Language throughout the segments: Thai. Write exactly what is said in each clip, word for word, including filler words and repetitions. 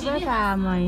samej.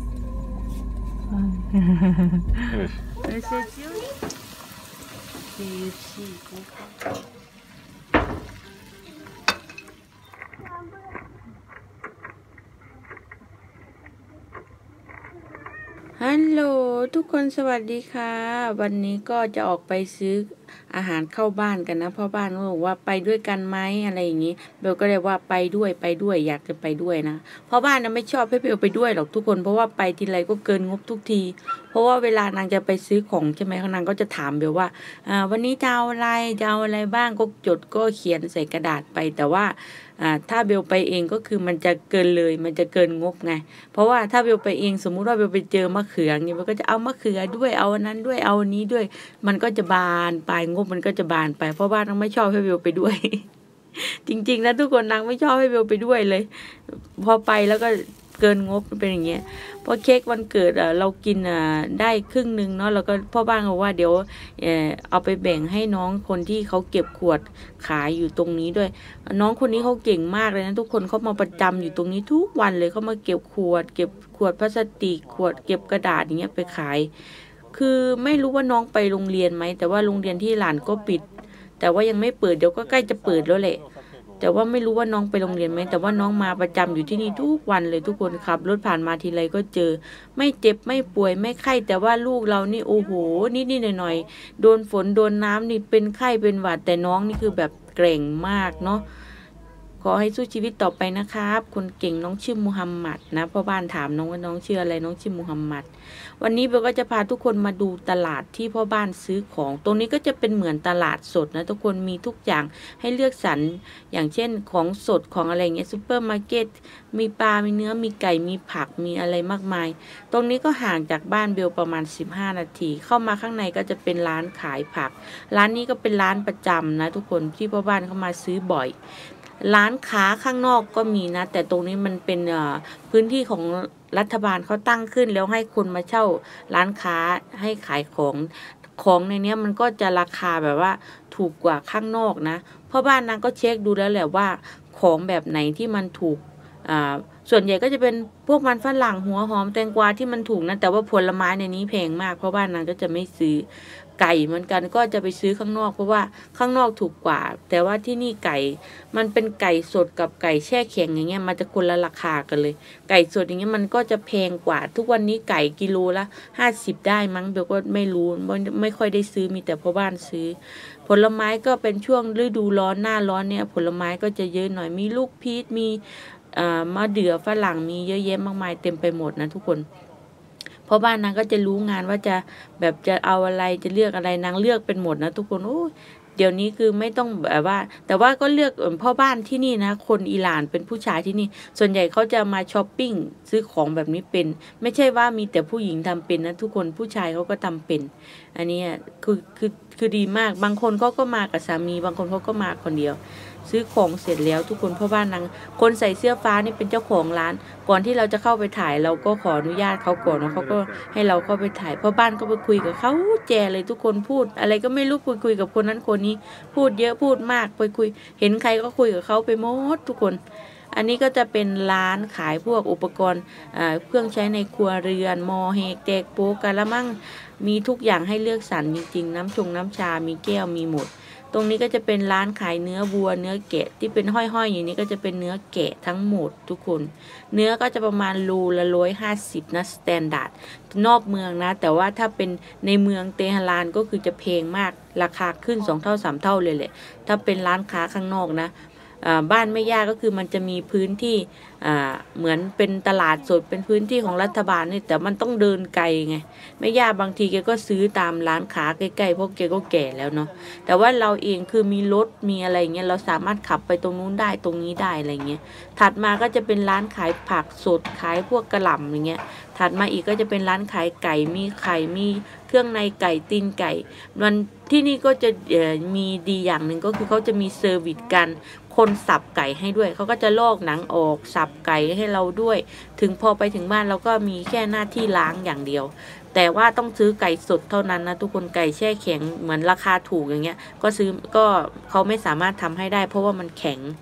ฮัลโหลทุกคนสวัสดีค่ะวันนี้ก็จะออกไปซื้ออาหารเข้าบ้านกันนะพ่อบ้านก็บอกว่าไปด้วยกันไหมอะไรอย่างนี้เบลก็เลยว่าไปด้วยไปด้วยอยากจะไปด้วยนะพ่อบ้านนะไม่ชอบให้เบลไปด้วยหรอกทุกคนเพราะว่าไปทีไรก็เกินงบทุกทีเพราะว่าเวลานางจะไปซื้อของใช่ไหมนางก็จะถามเบลว่าอ่าวันนี้จะเอาอะไรจะเอาอะไรบ้างก็จดก็เขียนใส่กระดาษไปแต่ว่าอ่าถ้าเบลไปเองก็คือมันจะเกินเลยมันจะเกินงบไงเพราะว่าถ้าเบลไปเองสมมุติว่าเบลไปเจอมะเขือเนี่ยเบลก็จะเอามะเขือด้วยเอาอันนั้นด้วยเอาอันนี้ด้วยมันก็จะบานปลายงบมันก็จะบานไปเพราะว่านางไม่ชอบให้เบลไปด้วย จริงๆนะทุกคนนางไม่ชอบให้เบลไปด้วยเลยพอไปแล้วก็เกินงบเป็นอย่างเงี้ยพอเค้กวันเกิดอ่ะเรากินอ่ะได้ครึ่งนึงเนาะแล้วก็พ่อบ้านบอกว่าเดี๋ยวเออเอาไปแบ่งให้น้องคนที่เขาเก็บขวดขายอยู่ตรงนี้ด้วยน้องคนนี้เขาเก่งมากเลยนะทุกคนเขามาประจำอยู่ตรงนี้ทุกวันเลยเขามาเก็บขวดเก็บขวดพลาสติกขวดเก็บกระดาษอย่างเงี้ยไปขายคือไม่รู้ว่าน้องไปโรงเรียนไหมแต่ว่าโรงเรียนที่หลานก็ปิดแต่ว่ายังไม่เปิดเดี๋ยวก็ใกล้จะเปิดแล้วแหละแต่ว่าไม่รู้ว่าน้องไปโรงเรียนไหมแต่ว่าน้องมาประจำอยู่ที่นี่ทุกวันเลยทุกคนขับรถผ่านมาทีไรก็เจอไม่เจ็บไม่ป่วยไม่ไข้แต่ว่าลูกเรานี่โอ้โหนิดๆหน่อยๆโดนฝนโดนน้ำนี่เป็นไข้เป็นหวัดแต่น้องนี่คือแบบเก่งมากเนาะขอให้สู้ชีวิตต่อไปนะครับคนเก่งน้องชื่อมูฮัมหมัดนะพ่อบ้านถามน้องว่าน้องชื่ออะไรน้องชื่อมูฮัมหมัดวันนี้เบลก็จะพาทุกคนมาดูตลาดที่พ่อบ้านซื้อของตรงนี้ก็จะเป็นเหมือนตลาดสดนะทุกคนมีทุกอย่างให้เลือกสรรอย่างเช่นของสดของอะไรเงี้ยซูเปอร์มาร์เก็ตมีปลามีเนื้อมีไก่มีผักมีอะไรมากมายตรงนี้ก็ห่างจากบ้านเบลประมาณสิบห้านาทีเข้ามาข้างในก็จะเป็นร้านขายผักร้านนี้ก็เป็นร้านประจำนะทุกคนที่พ่อบ้านเข้ามาซื้อบ่อยร้านค้าข้างนอกก็มีนะแต่ตรงนี้มันเป็นพื้นที่ของรัฐบาลเขาตั้งขึ้นแล้วให้คนมาเช่าร้านค้าให้ขายของของในนี้มันก็จะราคาแบบว่าถูกกว่าข้างนอกนะเพราะบ้านนางก็เช็คดูแล้วแหละว่าของแบบไหนที่มันถูกอ่าส่วนใหญ่ก็จะเป็นพวกมันฝรั่งหัวหอมแตงกวาที่มันถูกนะแต่ว่าผลไม้ในนี้แพงมากเพราะบ้านนางก็จะไม่ซื้อไก่เหมือนกันก็จะไปซื้อข้างนอกเพราะว่าข้างนอกถูกกว่าแต่ว่าที่นี่ไก่มันเป็นไก่สดกับไก่แช่แข็งอย่างเงี้ยมันจะคนละราคากันเลยไก่สดอย่างเงี้ยมันก็จะแพงกว่าทุกวันนี้ไก่กิโลละห้าสิบได้มั้งเบลก็ไม่รู้ไม่ค่อยได้ซื้อมีแต่พ่อบ้านซื้อผลไม้ก็เป็นช่วงฤดูร้อนหน้าร้อนเนี่ยผลไม้ก็จะเยอะหน่อยมีลูกพีชมีมะเดื่อฝรั่งมีเยอะแยะมากมายเต็มไปหมดนะทุกคนเพราะบ้านนางก็จะรู้งานว่าจะแบบจะเอาอะไรจะเลือกอะไรนางเลือกเป็นหมดนะทุกคนโอ้เดี๋ยวนี้คือไม่ต้องแบบว่าแต่ว่าก็เลือกพ่อบ้านที่นี่นะคนอิหร่านเป็นผู้ชายที่นี่ส่วนใหญ่เขาจะมาช้อปปิ้งซื้อของแบบนี้เป็นไม่ใช่ว่ามีแต่ผู้หญิงทำเป็นนะทุกคนผู้ชายเขาก็ทำเป็นอันนี้คือคือคือดีมากบางคนเขาก็มากับสามีบางคนเขาก็มาคนเดียวซื้อของเสร็จแล้วทุกคนพ่อบ้านนางคนใส่เสื้อฟ้านี่เป็นเจ้าของร้านก่อนที่เราจะเข้าไปถ่ายเราก็ขออนุญาตเขาก่อนแล้วเขาก็ให้เราเข้าไปถ่ายพ่อบ้านก็ไปคุยกับเขาแจเลยทุกคนพูดอะไรก็ไม่รู้คุยคุยกับคนนั้นคนนี้พูดเยอะพูดมากไปคุยเห็นใครก็คุยกับเขาไปหมดทุกคนอันนี้ก็จะเป็นร้านขายพวกอุปกรณ์เครื่องใช้ในครัวเรือนหม้อแหกแจกโป๊กกะละมังมีทุกอย่างให้เลือกสรรจริงๆน้ำชงน้ำชามีแก้วมีหมดตรงนี้ก็จะเป็นร้านขายเนื้อวัวเนื้อแกะที่เป็นห้อยๆอย่างนี้ก็จะเป็นเนื้อแกะทั้งหมดทุกคนเนื้อก็จะประมาณโลละร้อยห้าสิบนะสแตนดาร์ดนอกเมืองนะแต่ว่าถ้าเป็นในเมืองเตหะรานก็คือจะแพงมากราคาขึ้นสองเท่าสามเท่าเลยแหละถ้าเป็นร้านค้าข้างนอกนะบ้านแม่ย่าก็คือมันจะมีพื้นที่เหมือนเป็นตลาดสดเป็นพื้นที่ของรัฐบาลนี่แต่มันต้องเดินไกลไงแม่ย่าบางทีแกก็ซื้อตามร้านค้าใกล้ๆเพราะแกก็แก่แล้วเนาะแต่ว่าเราเองคือมีรถมีอะไรเงี้ยเราสามารถขับไปตรงนู้นได้ตรงนี้ได้อะไรเงี้ยถัดมาก็จะเป็นร้านขายผักสดขายพวกกระหล่ำอย่างเงี้ยถัดมาอีกก็จะเป็นร้านขายไก่มีไข่มีเครื่องในไก่ตีนไก่มันที่นี่ก็จะมีดีอย่างหนึ่งก็คือเขาจะมีเซอร์วิสกันคนสับไก่ให้ด้วยเขาก็จะลอกหนังออกสับไก่ให้เราด้วยถึงพอไปถึงบ้านเราก็มีแค่หน้าที่ล้างอย่างเดียวแต่ว่าต้องซื้อไก่สดเท่านั้นนะทุกคนไก่แช่แข็งเหมือนราคาถูกอย่างเงี้ยก็ซื้อก็เขาไม่สามารถทำให้ได้เพราะว่ามันแข็ง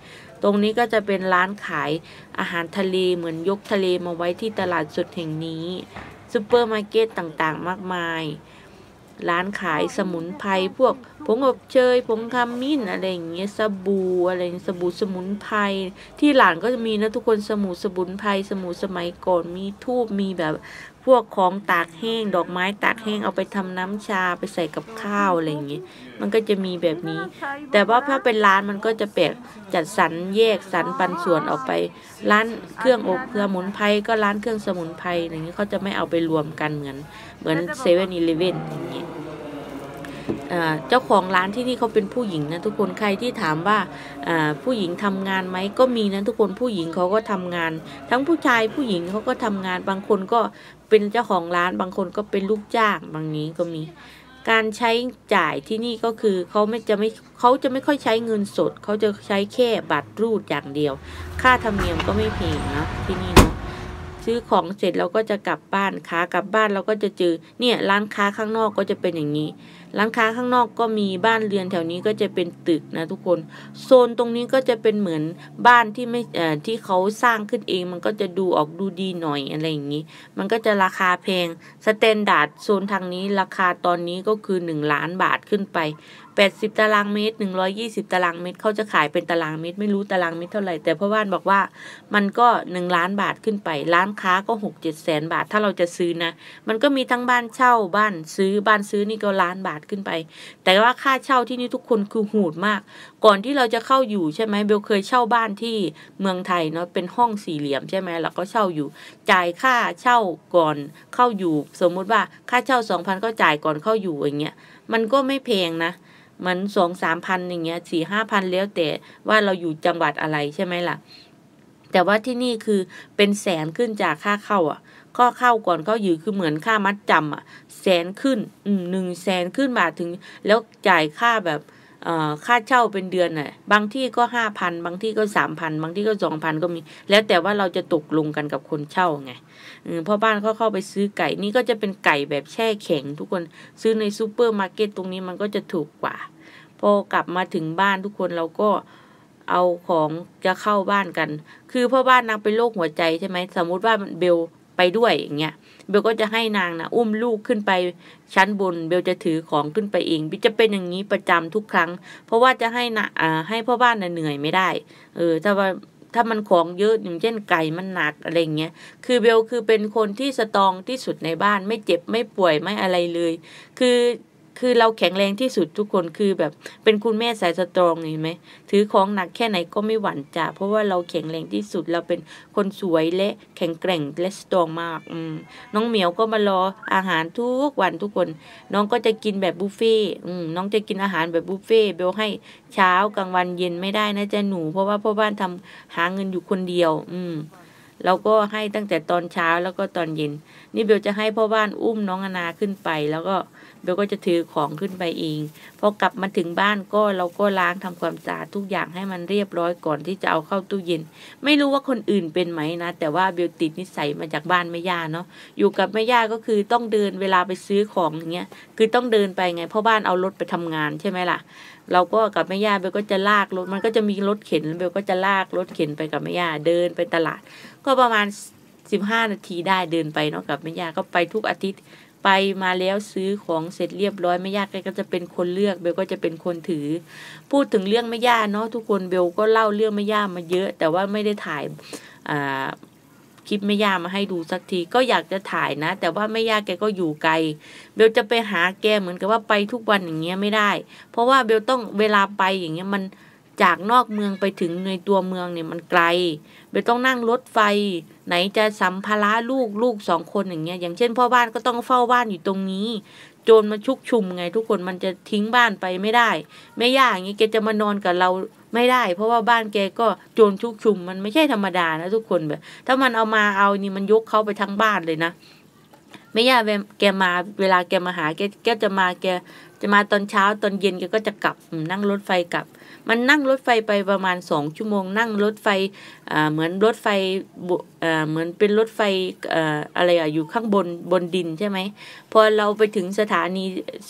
ตรงนี้ก็จะเป็นร้านขายอาหารทะเลเหมือนยกทะเลมาไว้ที่ตลาดสดแห่งนี้ซูเปอร์มาร์เก็ตต่างๆมากมายร้านขายสมุนไพรพวกผงอบเชยผงขมิ้นอะไรอย่างเงี้ยสบู่อะไรสบู่สมุนไพรที่หลานก็จะมีนะทุกคนสบู่สมุนไพรสบู่สมัยก่อนมีธูปมีแบบพวกของตากแห้งดอกไม้ตากแห้งเอาไปทำน้ำชาไปใส่กับข้าวอะไรอย่างเงี้ยมันก็จะมีแบบนี้แต่ว่าถ้าเป็นร้านมันก็จะแปลกจัดสรรแยกสรรปันส่วนออกไปร้านเครื่องอบสมุนไพรก็ร้านเครื่องสมุนไพรอย่างเงี้ยเขาจะไม่เอาไปรวมกันเหมือนเหมือนเซเว่นอีเลฟเว่นอย่างเงี้ยเจ้าของร้านที่นี่เขาเป็นผู้หญิงนะทุกคนใครที่ถามว่าผู้หญิงทำงานไหมก็มีนะทุกคนผู้หญิงเขาก็ทำงานทั้งผู้ชายผู้หญิงเขาก็ทำงานบางคนก็เป็นเจ้าของร้านบางคนก็เป็นลูกจ้างบางนี้ก็มีการใช้จ่ายที่นี่ก็คือเขาไม่จะไม่เขาจะไม่ค่อยใช้เงินสดเขาจะใช้แค่บัตรรูดอย่างเดียวค่าธรรมเนียมก็ไม่แพงนะที่นี่เนาะซื้อของเสร็จเราก็จะกลับบ้านค้ากลับบ้านเราก็จะเจอเนี่ยร้านค้าข้างนอกก็จะเป็นอย่างนี้ร้านค้าข้างนอกก็มีบ้านเรือนแถวนี้ก็จะเป็นตึกนะทุกคนโซนตรงนี้ก็จะเป็นเหมือนบ้านที่ไม่เอ่อที่เขาสร้างขึ้นเองมันก็จะดูออกดูดีหน่อยอะไรอย่างนี้มันก็จะราคาแพงสแตนดาร์ดโซนทางนี้ราคาตอนนี้ก็คือหนึ่งล้านบาทขึ้นไปแปดสิบตารางเมตรหนึ่งร้อยยี่สิบตารางเมตรเขาจะขายเป็นตารางเมตรไม่รู้ตารางเมตรเท่าไหร่แต่พ่อบ้านบอกว่ามันก็หนึ่งล้านบาทขึ้นไปร้านค้าก็หกเจ็ดแสนบาทถ้าเราจะซื้อนะมันก็มีทั้งบ้านเช่าบ้านซื้อบ้านซื้อนี่ก็ล้านบาทขึ้นไปแต่ว่าค่าเช่าที่นี่ทุกคนคือโหดมากก่อนที่เราจะเข้าอยู่ใช่ไหมเบลเคยเช่าบ้านที่เมืองไทยเนาะเป็นห้องสี่เหลี่ยมใช่ไหมเราก็เช่าอยู่จ่ายค่าเช่าก่อนเข้าอยู่สมมุติว่าค่าเช่าสองพันก็จ่ายก่อนเข้าอยู่อย่างเงี้ยมันก็ไม่แพงนะมันสองสามพันอย่างเงี้ยสี่ห้าพันแล้วแต่ว่าเราอยู่จังหวัดอะไรใช่ไหมล่ะแต่ว่าที่นี่คือเป็นแสนขึ้นจากค่าเข้าอ่ะก็เข้าก่อนเข้าอยู่คือเหมือนค่ามัดจำอ่ะแสนขึ้นอืมหนึ่งแสนขึ้นบาทถึงแล้วจ่ายค่าแบบเอ่อค่าเช่าเป็นเดือนน่ะบางที่ก็ห้าพันบางที่ก็สามพันบางที่ก็สองพันก็มีแล้วแต่ว่าเราจะตกลงกันกับคนเช่าไงพ่อบ้านเขาเข้าไปซื้อไก่นี่ก็จะเป็นไก่แบบแช่แข็งทุกคนซื้อในซูเปอร์มาร์เก็ตตรงนี้มันก็จะถูกกว่าพอกลับมาถึงบ้านทุกคนเราก็เอาของจะเข้าบ้านกันคือพ่อบ้านนางเป็นโรคหัวใจใช่ไหมสมมุติว่าเบลไปด้วยอย่างเงี้ยเบลก็จะให้นางนะอุ้มลูกขึ้นไปชั้นบนเบลจะถือของขึ้นไปเองจะเป็นอย่างนี้ประจำทุกครั้งเพราะว่าจะให้นะอ่าให้พ่อบ้านน่ะเหนื่อยไม่ได้เออถ้าว่าถ้ามันของเยอะอย่างเช่นไก่มันหนักอะไรเงี้ยคือเบลคือเป็นคนที่สตรองที่สุดในบ้านไม่เจ็บไม่ป่วยไม่อะไรเลยคือคือเราแข็งแรงที่สุดทุกคนคือแบบเป็นคุณแม่สายสตรองเห็นไหมถือของหนักแค่ไหนก็ไม่หวั่นจ้ะเพราะว่าเราแข็งแรงที่สุดเราเป็นคนสวยและแข็งแกร่งและสตรองมากอืมน้องเหมียวก็มารออาหารทุกวันทุกคนน้องก็จะกินแบบบุฟเฟ่อืมน้องจะกินอาหารแบบบุฟเฟ่เบลให้เช้ากลางวันเย็นไม่ได้นะจ๊ะหนูเพราะว่าพ่อบ้านทำหาเงินอยู่คนเดียวอืมเราก็ให้ตั้งแต่ตอนเช้าแล้วก็ตอนเย็นนี่เบลจะให้พ่อบ้านอุ้มน้องอนาขึ้นไปแล้วก็เบลก็จะถือของขึ้นไปเองพอกลับมาถึงบ้านก็เราก็ล้างทำความสะอาดทุกอย่างให้มันเรียบร้อยก่อนที่จะเอาเข้าตู้เย็นไม่รู้ว่าคนอื่นเป็นไหมนะแต่ว่าเบลติดนิสัยมาจากบ้านแม่ย่าเนาะอยู่กับแม่ย่าก็คือต้องเดินเวลาไปซื้อของอย่างเงี้ยคือต้องเดินไปไงเพราะบ้านเอารถไปทำงานใช่ไหมล่ะเราก็กับแม่ย่าเบลก็จะลากรถมันก็จะมีรถเข็นเบลก็จะลากรถเข็นไปกับแม่ย่าเดินไปตลาดก็ประมาณสิบห้านาทีได้เดินไปเนาะกับแม่ย่าก็ไปทุกอาทิตย์ไปมาแล้วซื้อของเสร็จเรียบร้อยแม่ย่าก็จะเป็นคนเลือกเบลก็จะเป็นคนถือพูดถึงเรื่องแม่ย่าเนาะทุกคนเบลก็เล่าเรื่องแม่ย่ามาเยอะแต่ว่าไม่ได้ถ่ายอ่าคลิปแม่ย่ามาให้ดูสักทีก็อยากจะถ่ายนะแต่ว่าแม่ย่าแกก็อยู่ไกลเบลจะไปหาแกเหมือนกับว่าไปทุกวันอย่างเงี้ยไม่ได้เพราะว่าเบลต้องเวลาไปอย่างเงี้ยมันจากนอกเมืองไปถึงในตัวเมืองเนี่ยมันไกลเบลต้องนั่งรถไฟไหนจะสัมภาระลูกลูกสองคนอย่างเงี้ยอย่างเช่นพ่อบ้านก็ต้องเฝ้าบ้านอยู่ตรงนี้โจรมาชุกชุมไงทุกคนมันจะทิ้งบ้านไปไม่ได้แม่ย่าอย่างงี้แกจะมานอนกับเราไม่ได้เพราะว่าบ้านแกก็โจรชุกชุมมันไม่ใช่ธรรมดานะทุกคนแบบถ้ามันเอามาเอานี่มันยกเขาไปทั้งบ้านเลยนะแม่ย่าแกมาเวลาแกมาหาแกแกจะมาแกจะมาตอนเช้าตอนเย็นแกก็จะกลับนั่งรถไฟกลับมันนั่งรถไฟไปประมาณสองชั่วโมงนั่งรถไฟอ่าเหมือนรถไฟอ่าเหมือนเป็นรถไฟอ่าอะไรอ่ะอยู่ข้างบนบนดินใช่ไหมพอเราไปถึงสถานีสุด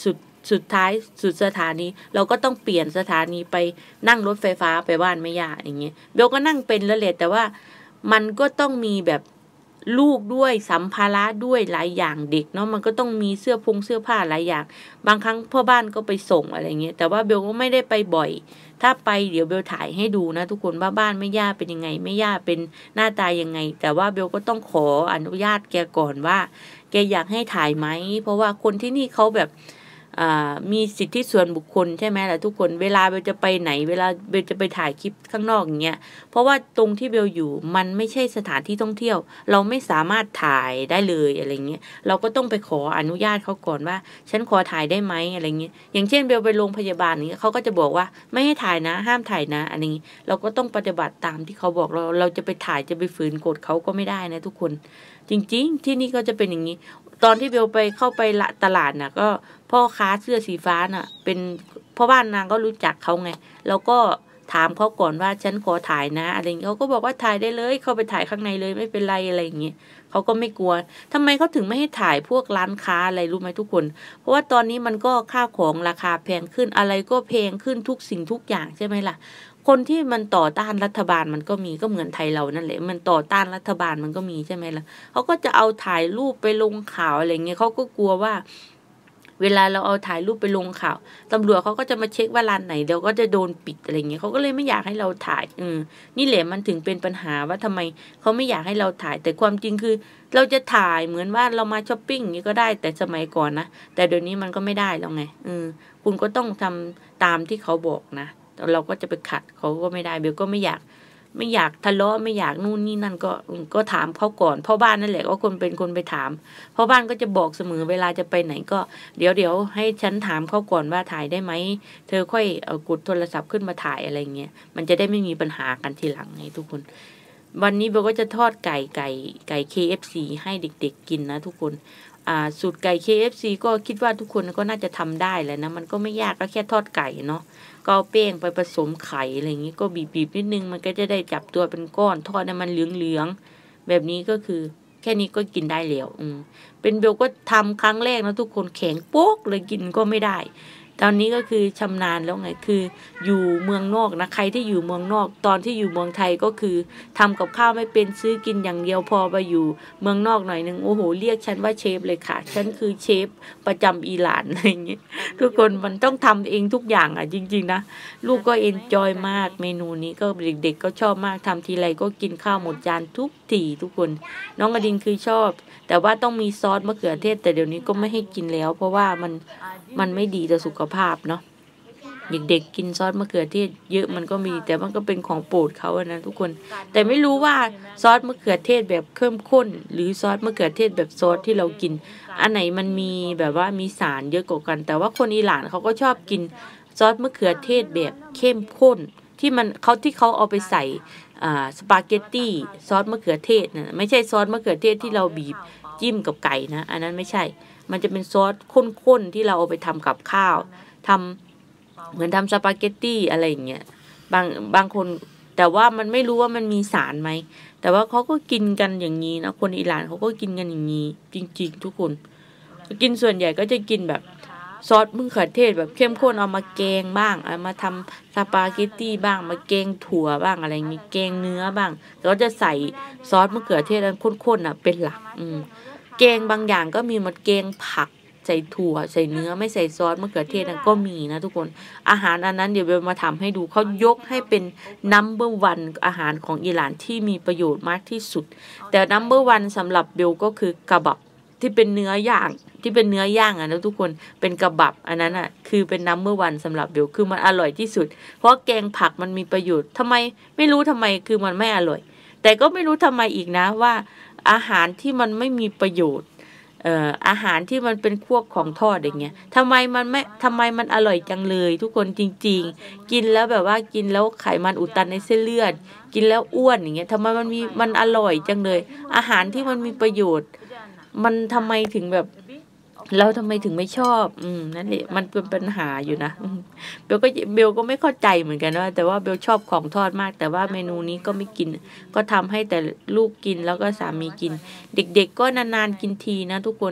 สุดท้ายสุดสถานีเราก็ต้องเปลี่ยนสถานีไปนั่งรถไฟฟ้าไปบ้านแม่ย่าอย่างเงี้ยเบลก็นั่งเป็นแล้วแหละแต่ว่ามันก็ต้องมีแบบลูกด้วยสัมภาระด้วยหลายอย่างเด็กเนาะมันก็ต้องมีเสื้อพงเสื้อผ้าหลายอย่างบางครั้งพ่อบ้านก็ไปส่งอะไรเงี้ยแต่ว่าเบลก็ไม่ได้ไปบ่อยถ้าไปเดี๋ยวเบลถ่ายให้ดูนะทุกคนว่าบ้านแม่ย่าเป็นยังไงแม่ย่าเป็นหน้าตายังไงแต่ว่าเบลก็ต้องขออนุญาตแกก่อนว่าแกอยากให้ถ่ายไหมเพราะว่าคนที่นี่เขาแบบมีสิทธิส่วนบุคคลใช่ไหมล่ะทุกคนเวลาเบลจะไปไหนเวลาเบลจะไปถ่ายคลิปข้างนอกอย่างเงี้ยเพราะว่าตรงที่เบลอยู่มันไม่ใช่สถานที่ท่องเที่ยวเราไม่สามารถถ่ายได้เลยอะไรเงี้ยเราก็ต้องไปขออนุญาตเขาก่อนว่าฉันขอถ่ายได้ไหมอะไรเงี้ยอย่างเช่นเบลไปโรงพยาบาลนี้เขาก็จะบอกว่าไม่ให้ถ่ายนะห้ามถ่ายนะอะไรเงี้ยเราก็ต้องปฏิบัติตามที่เขาบอกเราเราจะไปถ่ายจะไปฝืนกฎเขาก็ไม่ได้นะทุกคนจริงๆที่นี่ก็จะเป็นอย่างนี้ตอนที่เบลไปเข้าไปละตลาดน่ะก็พ่อค้าเสื้อสีฟ้าน่ะเป็นพ่อบ้านนางก็รู้จักเขาไงแล้วก็ถามเขาก่อนว่าฉันขอถ่ายนะอะไรอย่างเงี้ยเขาก็บอกว่าถ่ายได้เลยเข้าไปถ่ายข้างในเลยไม่เป็นไรอะไรอย่างเงี้ยเขาก็ไม่กลัวทำไมเขาถึงไม่ให้ถ่ายพวกร้านค้าอะไรรู้ไหมทุกคนเพราะว่าตอนนี้มันก็ค่าของราคาแพงขึ้นอะไรก็แพงขึ้นทุกสิ่งทุกอย่างใช่ไหมล่ะคนที่มันต่อต้านรัฐบาลมันก็มีก็เหมือนไทยเรานั่นแหละมันต่อต้านรัฐบาลมันก็มีใช่ไหมล่ะเขาก็จะเอาถ่ายรูปไปลงข่าวอะไรเงี้ยเขาก็กลัวว่าเวลาเราเอาถ่ายรูปไปลงข่าวตำรวจเขาก็จะมาเช็คว่าร้านไหนเดี๋ยวก็จะโดนปิดอะไรเงี้ยเขาก็เลยไม่อยากให้เราถ่ายอืมนี่แหละมันถึงเป็นปัญหาว่าทำไมเขาไม่อยากให้เราถ่ายแต่ความจริงคือเราจะถ่ายเหมือนว่าเรามาช้อปปิ้งนี้ก็ได้แต่สมัยก่อนนะแต่เดี๋ยวนี้มันก็ไม่ได้แล้วไงอืมคุณก็ต้องทำตามที่เขาบอกนะเราก็จะไปขัดเขาก็ไม่ได้เบลก็ไม่อยากไม่อยากทะเลาะไม่อยากนู่นนี่นั่นก็ก็ถามเขาก่อนพ่อบ้านนั่นแหละก็คนเป็นคนไปถามพ่อบ้านก็จะบอกเสมอเวลาจะไปไหนก็เดี๋ยวเดี๋ยวให้ฉันถามเขาก่อนว่าถ่ายได้ไหมเธอค่อยเอากดโทรศัพท์ขึ้นมาถ่ายอะไรเงี้ยมันจะได้ไม่มีปัญหากันทีหลังไงทุกคนวันนี้เบลก็จะทอดไก่ไก่ไก่ เค เอฟ ซี ให้เด็กๆกินนะทุกคนอ่าสูตรไก่ เค เอฟ ซี ก็คิดว่าทุกคนก็น่าจะทำได้แหละนะมันก็ไม่ยากก็แค่ทอดไก่เนาะก็เอาแป้งไปผสมไข่อะไรอย่างนี้ก็บีบๆนิดนึงมันก็จะได้จับตัวเป็นก้อนทอดให้มันเหลืองๆแบบนี้ก็คือแค่นี้ก็กินได้แล้วอืมเป็นเบลก็ทำครั้งแรกนะทุกคนแข็งโป๊กเลยกินก็ไม่ได้ตอนนี้ก็คือชำนาญแล้วไงคืออยู่เมืองนอกนะใครที่อยู่เมืองนอกตอนที่อยู่เมืองไทยก็คือทำกับข้าวไม่เป็นซื้อกินอย่างเดียวพอไปอยู่เมืองนอกหน่อยนึงโอ้โหเรียกฉันว่าเชฟเลยค่ะฉันคือเชฟประจำอิหร่านอะไรอย่างเงี้ยทุกคนมันต้องทำเองทุกอย่างอ่ะจริงๆนะลูกก็เอนจอยมากเมนูนี้ก็เด็กๆก็ชอบมากทำทีไรก็กินข้าวหมดจานทุกทีทุกคนน้องอดินคือชอบแต่ว่าต้องมีซอสมะเขือเทศแต่เดี๋ยวนี้ก็ไม่ให้กินแล้วเพราะว่ามันมันไม่ดีต่อสุขภาพเนาะเด็กๆกินซอสมะเขือเทศเยอะมันก็มีแต่มันก็เป็นของโปรดเขาอะนะทุกคนแต่ไม่รู้ว่าซอสมะเขือเทศแบบเข้มข้นหรือซอสมะเขือเทศแบบซอสที่เรากินอันไหนมันมีแบบว่ามีสารเยอะกว่ากันแต่ว่าคนอิหร่านเขาก็ชอบกินซอสมะเขือเทศแบบเข้มข้นที่มันเขาที่เขาเอาไปใส่อ่าสปาเกตตี้ซอสมะเขือเทศนะไม่ใช่ซอสมะเขือเทศที่เราบีบจิ้มกับไก่นะอันนั้นไม่ใช่มันจะเป็นซอสข้นๆที่เราเอาไปทำกับข้าวทำเหมือนทำสปาเกตตี้อะไรอย่างเงี้ยบางบางคนแต่ว่ามันไม่รู้ว่ามันมีสารไหมแต่ว่าเขาก็กินกันอย่างนี้นะคนอิหร่านเขาก็กินกันอย่างนี้จริงๆทุกคนกินส่วนใหญ่ก็จะกินแบบซอสมะเขือเทศแบบเข้มข้นเอามาแกงบ้างเอามาทำสปาเกตตี้บ้างมาแกงถั่วบ้างอะไรอย่างงี้แกงเนื้อบ้างแล้วจะใส่ซอสมะเขือเทศนั้นข้นๆอ่ะเป็นหลักอืมแกงบางอย่างก็มีมันแกงผักใส่ถั่วใส่เนื้อไม่ใส่ซอสมะเขือเทศนั้นก็มีนะทุกคนอาหารอันนั้นเดี๋ยวเบลมาทำให้ดูเขายกให้เป็น number one อาหารของอิหร่านที่มีประโยชน์มากที่สุดแต่ number one สำหรับเบลก็คือกะบับที่เป็นเนื้อย่างที่เป็นเนื้อย่างอ่ะนะทุกคนเป็นกะบับอันนั้นอ่ะคือเป็น number one สำหรับเบลคือมันอร่อยที่สุดเพราะแกงผักมันมีประโยชน์ทำไมไม่รู้ทำไมคือมันไม่อร่อยแต่ก็ไม่รู้ทำไมอีกนะว่าอาหารที่มันไม่มีประโยชน์เอ่ออาหารที่มันเป็นพวกของทอดอย่างเงี้ยทำไมมันไม่ทำไมมันอร่อยจังเลยทุกคนจริงๆกินแล้วแบบว่ากินแล้วไขมันอุดตันในเส้นเลือดกินแล้วอ้วนอย่างเงี้ยทำไมมันมีมันอร่อยจังเลยอาหารที่มันมีประโยชน์มันทำไมถึงแบบเราทำไมถึงไม่ชอบอืมนั่นแหละมันเป็นปัญหาอยู่นะเบลก็เบลก็ไม่เข้าใจเหมือนกันว่าแต่ว่าเบลชอบของทอดมากแต่ว่าเมนูนี้ก็ไม่กินก็ทำให้แต่ลูกกินแล้วก็สามีกินเด็กๆก็นานๆกินทีนะทุกคน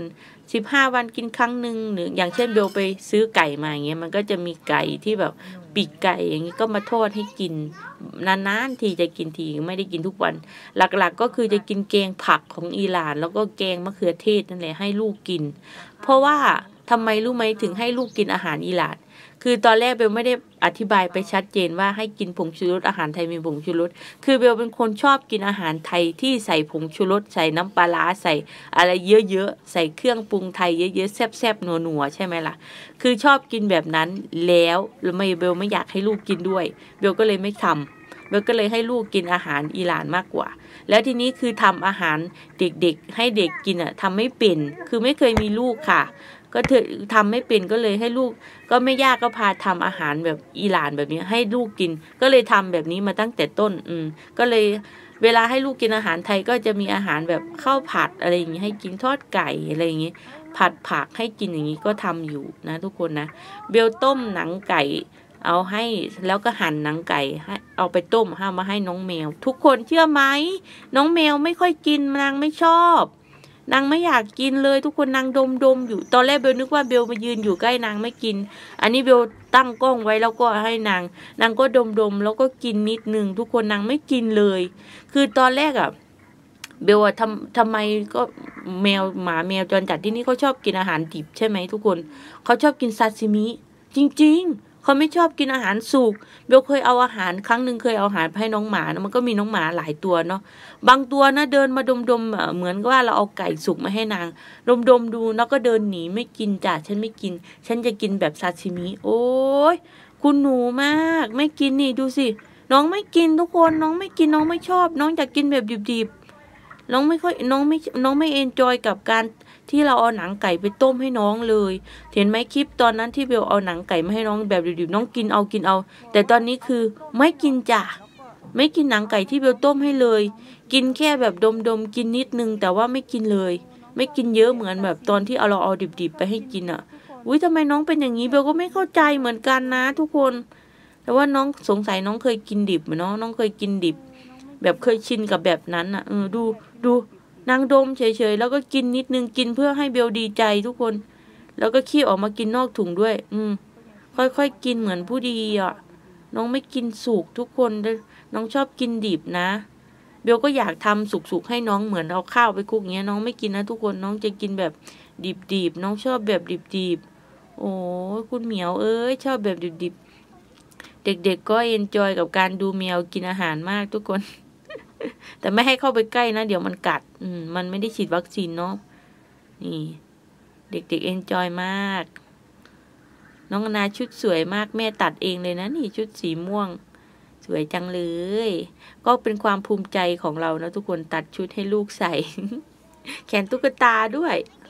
สิบห้าวันกินครั้งหนึ่งหรืออย่างเช่นเบลไปซื้อไก่มาอย่างเงี้ยมันก็จะมีไก่ที่แบบปีกไก่อย่างงี้ก็มาทอดให้กินนานๆทีจะกินทีไม่ได้กินทุกวันหลักๆก็คือจะกินแกงผักของอิหร่านแล้วก็แกงมะเขือเทศนั่นแหละให้ลูกกินเพราะว่าทำไมรู้ไหมถึงให้ลูกกินอาหารอิหร่านคือตอนแรกเบลไม่ได้อธิบายไปชัดเจนว่าให้กินผงชูรสอาหารไทยมีผงชูรสคือเบลเป็นคนชอบกินอาหารไทยที่ใส่ผงชูรสใส่น้ำปลาร้าใส่อะไรเยอะๆใส่เครื่องปรุงไทยเยอะๆแซ่บๆนัวๆใช่ไหมล่ะคือชอบกินแบบนั้นแล้วไม่เบลไม่อยากให้ลูกกินด้วยเบลก็เลยไม่ทำเบลก็เลยให้ลูกกินอาหารอิหร่านมากกว่าแล้วทีนี้คือทำอาหารเด็กๆให้เด็กกินอ่ะทำไม่เป็นคือไม่เคยมีลูกค่ะก็เธอทำไม่เป็นก็เลยให้ลูกก็ไม่ยากก็พาทำอาหารแบบอิหร่านแบบนี้ให้ลูกกินก็เลยทำแบบนี้มาตั้งแต่ต้นอืมก็เลยเวลาให้ลูกกินอาหารไทยก็จะมีอาหารแบบข้าวผัดอะไรอย่างนี้ให้กินทอดไก่อะไรอย่างนี้ผัดผักให้กินอย่างนี้ก็ทำอยู่นะทุกคนนะเบลต้มหนังไก่เอาให้แล้วก็หั่นหนังไก่ให้เอาไปต้มห้ามาให้น้องแมวทุกคนเชื่อไหมน้องแมวไม่ค่อยกินนางไม่ชอบนางไม่อยากกินเลยทุกคนนางดมดมอยู่ตอนแรกเบลนึกว่าเบลมายืนอยู่ใกล้นางไม่กินอันนี้เบลตั้งกล้องไว้แล้วก็ให้นางนางก็ดมดมแล้วก็กินนิดนึงทุกคนนางไม่กินเลยคือตอนแรกอ่ะเบลอะทำทำไมก็แมวหมาแมวจรจัดที่นี่เขาชอบกินอาหารดิบใช่ไหมทุกคนเขาชอบกินซาซิมิจริงๆเขาไม่ชอบกินอาหารสุกเบลเคยเอาอาหารครั้งหนึ่งเคยเอาอาหารให้น้องหมานะมันก็มีน้องหมาหลายตัวเนาะบางตัวนะเดินมาดมดมเหมือนว่าเราเอาไก่สุกมาให้นางดมดมดูแล้วก็เดินหนีไม่กินจ้ะฉันไม่กินฉันจะกินแบบซาซิมิโอ้ยคุณหนูมากไม่กินนี่ดูสิน้องไม่กินทุกคนน้องไม่กินน้องไม่ชอบน้องอยากกินแบบดิบๆน้องไม่ค่อยน้องไม่น้องไม่เอนจอยกับการที่เราเอาหนังไก่ไปต้มให้น้องเลยเห็นไหมคลิปตอนนั้นที่เบลเอาหนังไก่มาให้น้องแบบดิบๆน้องกินเอากินเอาแต่ตอนนี้คือไม่กินจ้ะไม่กินหนังไก่ที่เบลต้มให้เลยกินแค่แบบดมๆกินนิดนึงแต่ว่าไม่กินเลยไม่กินเยอะเหมือนแบบตอนที่เอาเราเอาดิบๆไปให้กินอ่ะอุ้ยทำไมน้องเป็นอย่างนี้เบลก็ไม่เข้าใจเหมือนกันนะทุกคนแต่ว่าน้องสงสัยน้องเคยกินดิบเนาะน้องเคยกินดิบแบบเคยชินกับแบบนั้นอ่ะเออดูดูนางดมเฉยๆแล้วก็กินนิดนึงกินเพื่อให้เบลดีใจทุกคนแล้วก็ขี้ออกมากินนอกถุงด้วยอืมค่อยๆกินเหมือนผู้ดีอ่ะน้องไม่กินสุกทุกคนน้องชอบกินดิบนะเบลก็อยากทำสุกๆให้น้องเหมือนเอาข้าวไปคลุกเงี้ยน้องไม่กินนะทุกคนน้องจะกินแบบดิบๆน้องชอบแบบดิบๆโอ้คุณเหมียวเอ้ยชอบแบบดิบๆเด็กๆก็เอนจอยกับการดูแมวกินอาหารมากทุกคนแต่ไม่ให้เข้าไปใกล้นะเดี๋ยวมันกัดอืมมันไม่ได้ฉีดวัคซีนเนาะนี่เด็กๆเอนจอยมากน้องนาชุดสวยมากแม่ตัดเองเลยนะนี่ชุดสีม่วงสวยจังเลยก็เป็นความภูมิใจของเรานะทุกคนตัดชุดให้ลูกใส่ แขนตุ๊กตาด้วย